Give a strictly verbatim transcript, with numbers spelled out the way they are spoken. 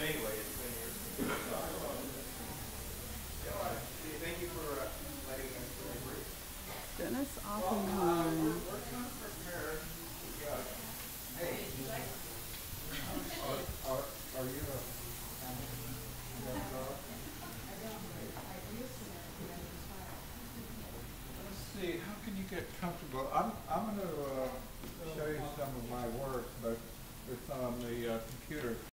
But anyway, it's been years. Thank you for uh, letting us do my brief. Dennis Oppenheim. Hey, are, are, are you a Let's see, how can you get comfortable? I'm, I'm going to uh, show you some of my work, but it's on the uh, computer.